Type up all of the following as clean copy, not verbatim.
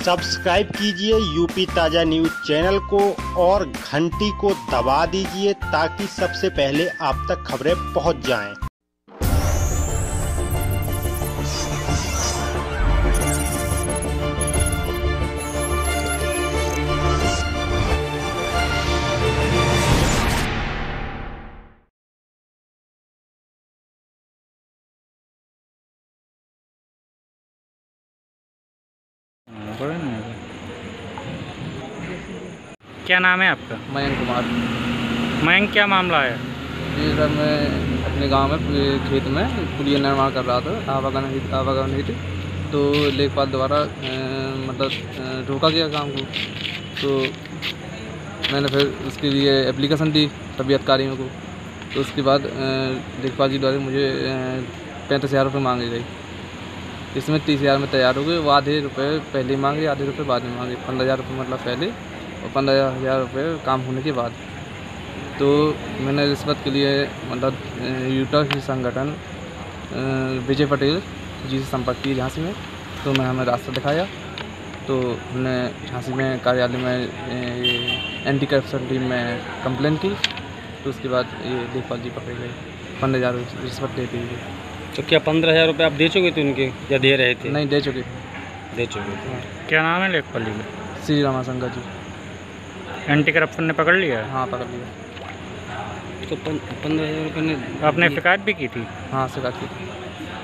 Subscribe कीजिए UP ताजा news channel को और घंटी को दबा दीजिए ताकि सबसे पहले आप तक खबरें पहुंच जाएं। क्या नाम है आपका? मयंक कुमार। मयंक, क्या मामला है? जी सर, मैं अपने गांव में खेत में पुलिया निर्माण कर रहा था, आवागमन हेतु। तो लेखपाल द्वारा मतलब रोका गया काम को। तो मैंने फिर उसके लिए एप्लीकेशन दी सभी अधिकारियों को। तो उसके बाद लेखपाल जी द्वारा मुझे 35,000 रुपये मांगे गए। इसमें 30,000 में तैयार हो गए। वो आधे रुपये पहले मांगे, आधे रुपये बाद में मांगे। 15,000 रुपये मतलब पहले और 15,000 रुपये काम होने के बाद। तो मैंने रिश्वत के लिए मतलब यूटा की संगठन विजय पटेल जी से संपर्क की झांसी में। तो मैं हमें रास्ता दिखाया। तो हमने झांसी में कार्यालय में एंटी करप्शन टीम में कंप्लेन की। तो उसके बाद ये लेखपाल जी पकड़े गए 15,000 रिश्वत देते हुए। तो क्या 15,000 रुपये आप दे चुके थे उनके या दे रहे थे? नहीं, दे चुके। दे चुके थे। क्या नाम है लेखपाल जी का? श्री रामाशंकर जी। एंटी करप्शन ने पकड़ लिया? हाँ, पकड़ लिया। तो 15,000 रुपये ने आपने शिकायत भी की थी? हाँ, शिकायत की थी।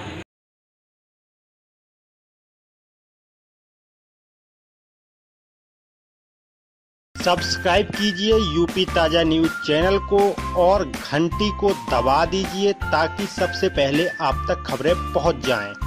सब्सक्राइब कीजिए यूपी ताजा न्यूज चैनल को और घंटी को दबा दीजिए ताकि सबसे पहले आप तक खबरें पहुंच जाएं।